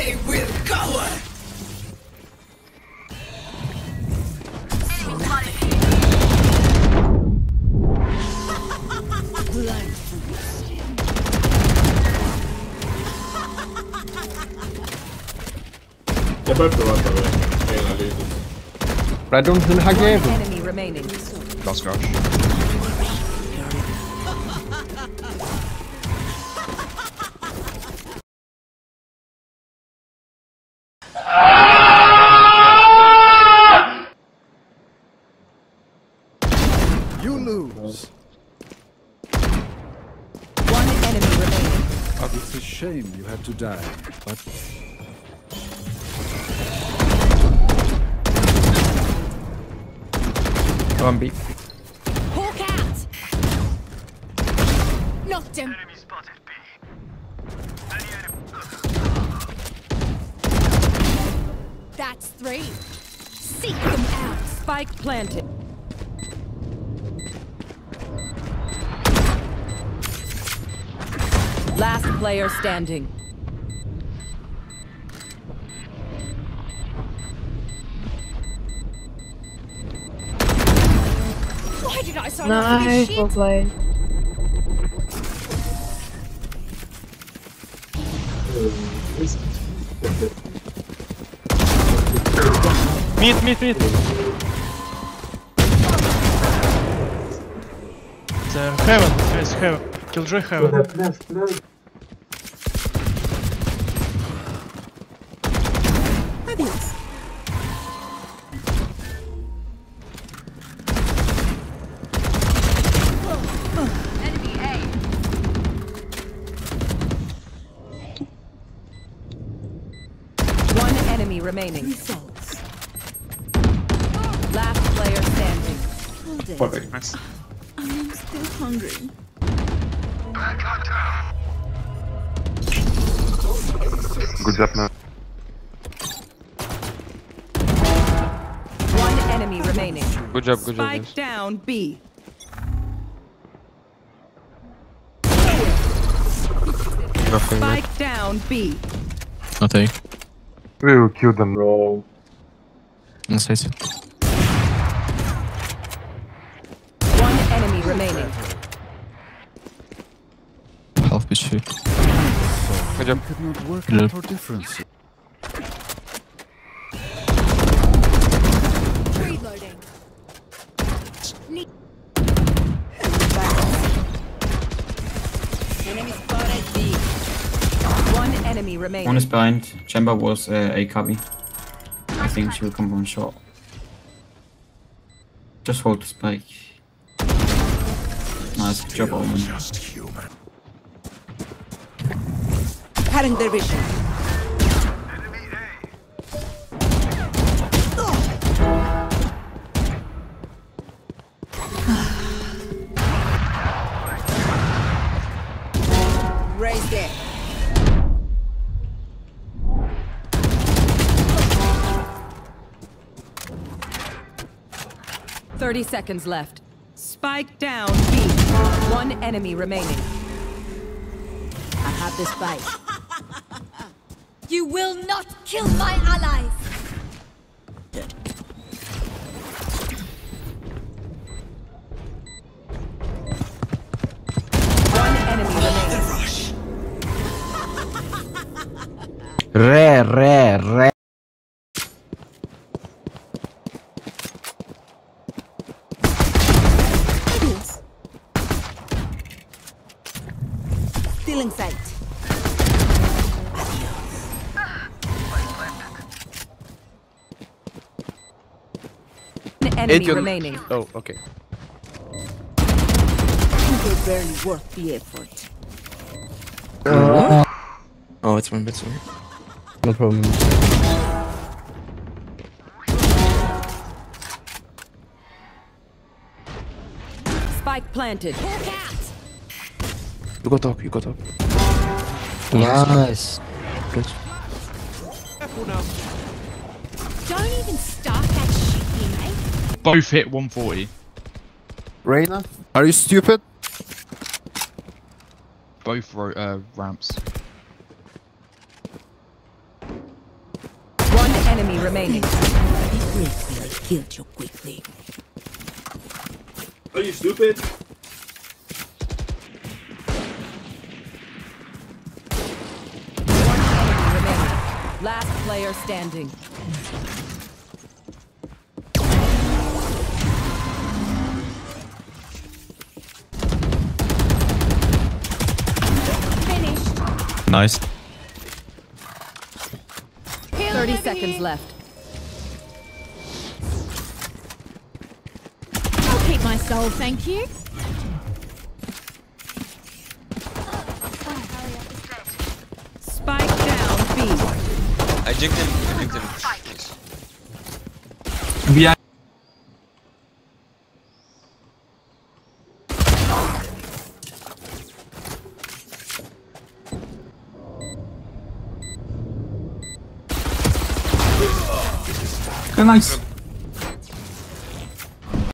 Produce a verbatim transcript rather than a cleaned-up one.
They will cower. Jag börjar prova att ta det. Hela livet. Red room in Hage. Enemy remaining. Last crouch. You lose. One enemy remaining. It's a shame you had to die, but Come on, B. Hawk out! Knocked him. Enemy spotted B. That's three. Seek them out. Spike planted. Last player standing. Why did I sign up for this Nice, shit? well played. Meet, meet, meet. There, heaven, guys, heaven. Killjoy heaven. Adios. Enemy A. One enemy remaining. Last player standing. Perfect. Nice. I'm still hungry. Good job, man. One enemy remaining. Good job, good job. Spike Guys. down B. Nothing. Mate. Spike down B. Nothing. We will kill them, bro. Let's face it. One enemy remaining. Half bitch shoot. Good job. could not work Hello. out our differences. Reloading. Ne- Enemy spotted B. One enemy remaining. One is behind. Chamber was uh, a copy. I think she will come one shot. Just hold the spike. Nice, good job, Omen. Just human. Cutting their vision. Enemy A. Raise there. Thirty seconds left. Spike down B. One enemy remaining. I have this spike. You will not kill my allies. One enemy remaining. Re, re, re. Still in sight. One enemy Eight on- remaining. Oh, okay. They're barely worth the effort. Oh, it's one bit, sorry. No problem. Spike planted. Hawk out. You got up, you got up. Nice. Good. Don't even start that shit here, mate. Both hit one forty. Reina, are you stupid? Both ro uh, ramps. enemy remaining. Briefly, I killed you quickly. Are you stupid? One enemy remaining. Last player standing. Nice. thirty seconds left. I'll keep my soul, thank you. Spike down B. I jinked him. I jinked him. Behind. Okay, nice.